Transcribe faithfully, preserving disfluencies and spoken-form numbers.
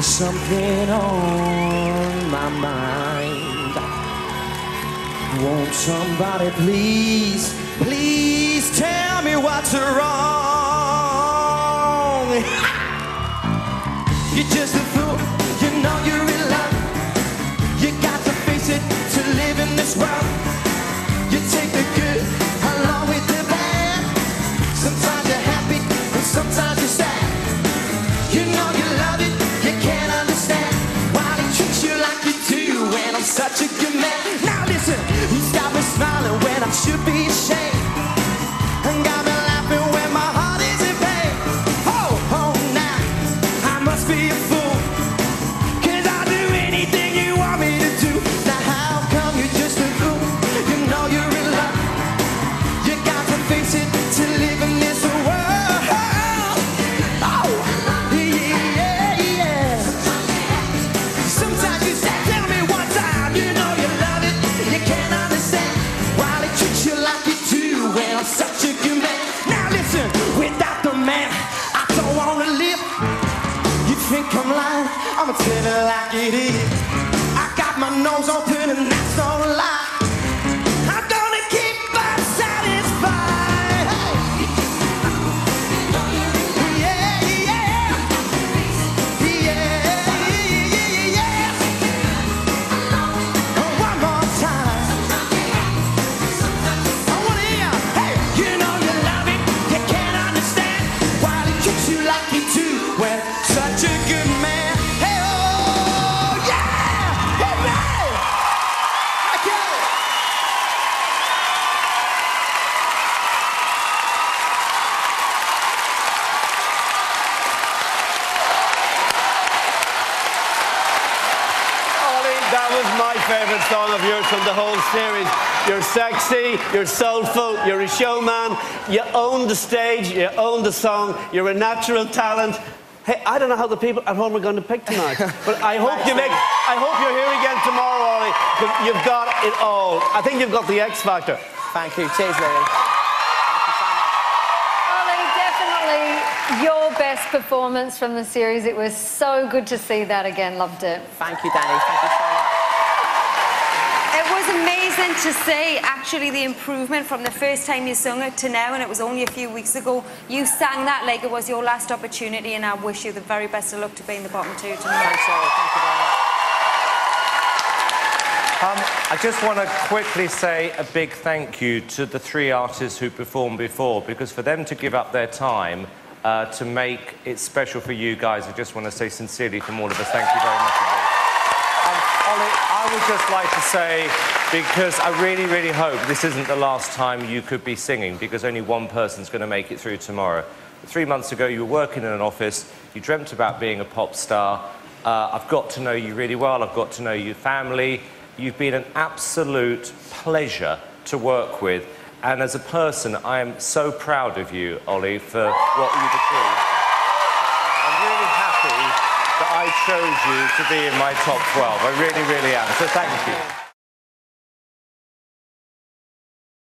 There's something on my mind. Won't somebody please, please tell me what's wrong? You're just a fool, you know you're in love. You got to face it to live in this world. You take the good along with the bad. Sometimes you're happy and sometimes you're sad. You know you love it, you can't understand why he treats you like you do when I'm such a good man. Now listen, you stop me smiling when I should be ashamed, and got me laughing when my heart is in pain. Oh, oh, now I must be a fool, 'cause I'll do anything you want me to do. Now how come you're just a fool? You know you're in love. You got to face it to live in this world. Oh, yeah, yeah. Sometimes you say, tell me one time, you know you love it. You can't understand why they treat you like you do when I'm such a good man. Now listen, without the man, I don't wanna live. You think I'm lying? I'ma tell it like it is. I got my nose open and that's no lie. I'm gonna keep us satisfied. Hey. Yeah, yeah. Yeah, yeah, yeah. Oh, one more time. I wanna hear. Hey, you know you love it. You can't understand why he treats you like he do when such a good man. Hey, oh, yeah. Hey, man. Okay. Olly, that was my favourite song of yours from the whole series. You're sexy, you're soulful, you're a showman, you own the stage, you own the song, you're a natural talent. Hey, I don't know how the people at home are going to pick tonight, but I hope you make. I hope you're here again tomorrow, Olly, because you've got it all. I think you've got the X factor. Thank you. Cheers, Lily. Olly, definitely your best performance from the series. It was so good to see that again. Loved it. Thank you, Danny. Thank you so much. It was amazing to see, actually, the improvement from the first time you sung it to now, and it was only a few weeks ago. You sang that like it was your last opportunity, and I wish you the very best of luck to be in the bottom two tonight. Thanks, Olly. Thank you very much. Um, I just want to quickly say a big thank you to the three artists who performed before, because for them to give up their time uh, to make it special for you guys, I just want to say sincerely from all of us, thank you very much indeed. Um, Olly, I would just like to say, because I really, really hope this isn't the last time you could be singing, because only one person's going to make it through tomorrow. Three months ago, you were working in an office, you dreamt about being a pop star. Uh, I've got to know you really well, I've got to know your family. You've been an absolute pleasure to work with. And as a person, I am so proud of you, Olly, for what you've achieved. I'm really happy that I chose you to be in my top twelve. I really, really am. So thank you.